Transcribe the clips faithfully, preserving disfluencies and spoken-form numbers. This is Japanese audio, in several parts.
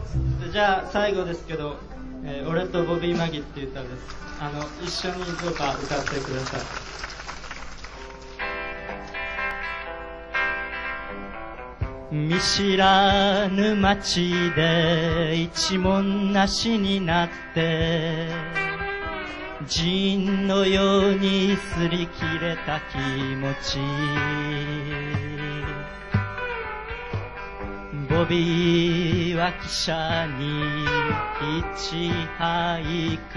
じゃあ最後ですけど、えー、俺とボビー・マギっていう歌です。あの一緒にどうか歌ってください。見知らぬ街で一文なしになってジンのように擦り切れた気持ち、ボビーは汽車にヒッチハイク、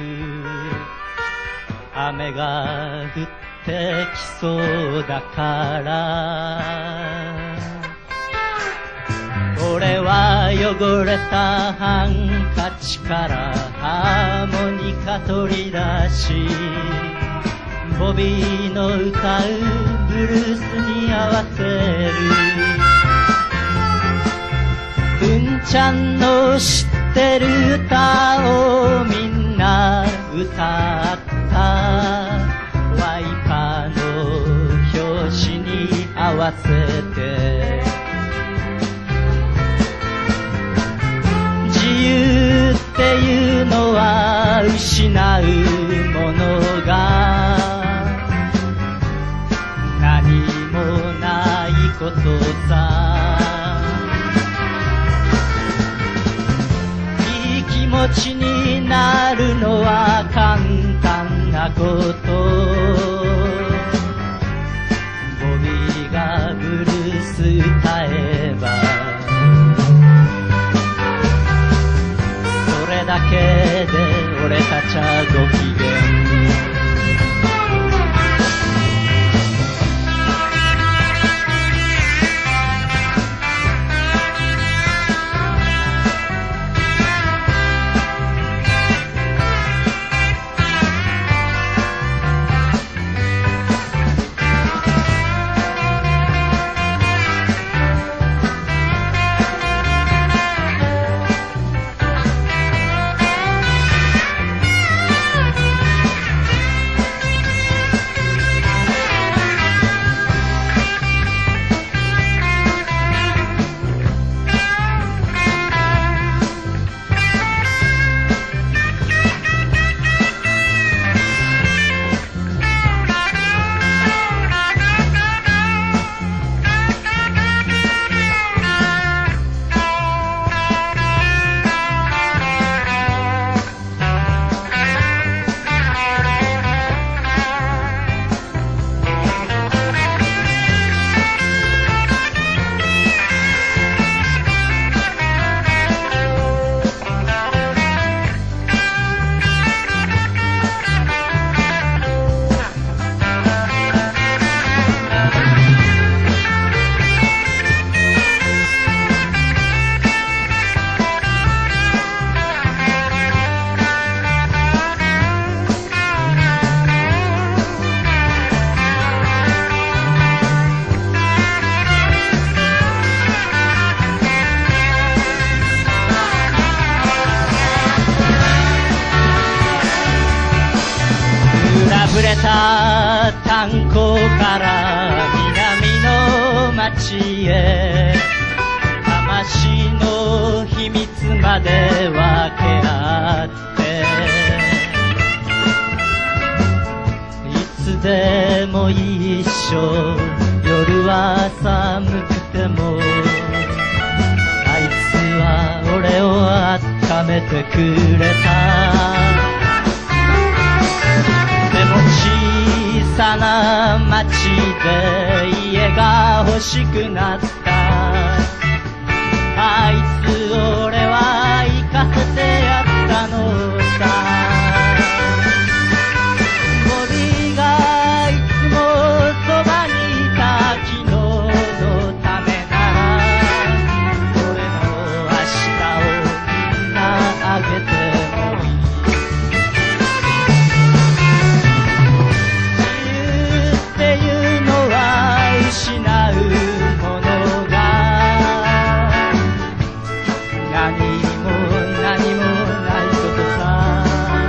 雨が降ってきそうだから俺は汚れたハンカチからハーモニカ取り出しボビーの歌うブルースに合わせる。うんちゃんの知ってる歌をみんな歌ったワイパーの表紙に合わせて自由っていうのは失うものが何もないことさ。いい気持ちになるのは簡単なこと。ボビーがブルース歌えばそれだけで俺たちはご機嫌。溢れた炭鉱から南の町へ魂の秘密まで分け合っていつでも一緒夜は寒くてもあいつは俺を温めてくれた。小さな町で家が欲しくなったあいつ俺は行かせてやったのさ。ボビーがいつもそばにいた昨日のためなら俺の明日をみんなあげてもいい。失うものが何も何もないことさ。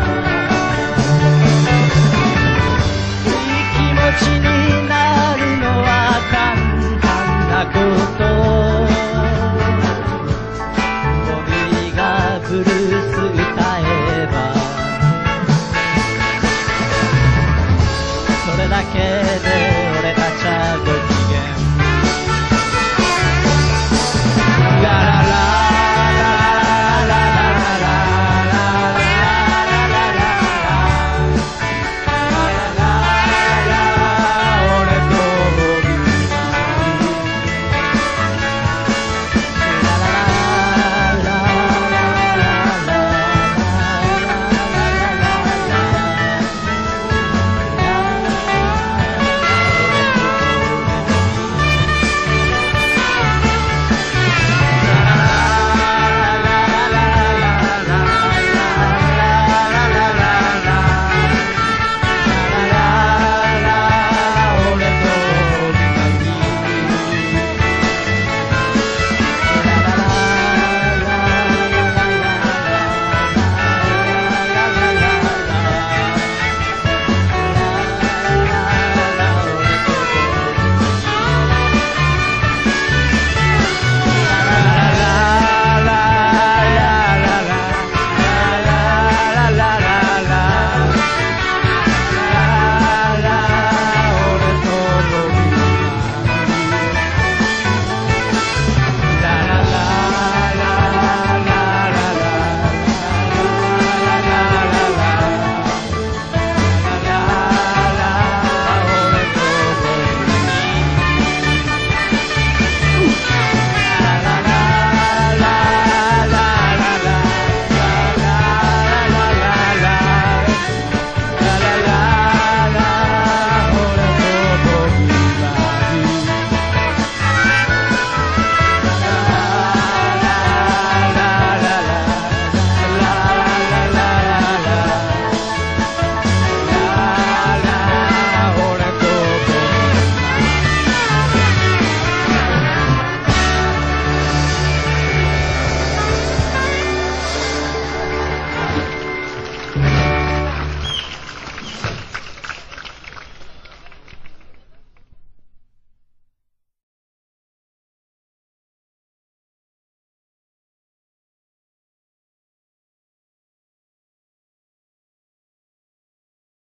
いい気持ちになるのは簡単なこと。ボビーが降る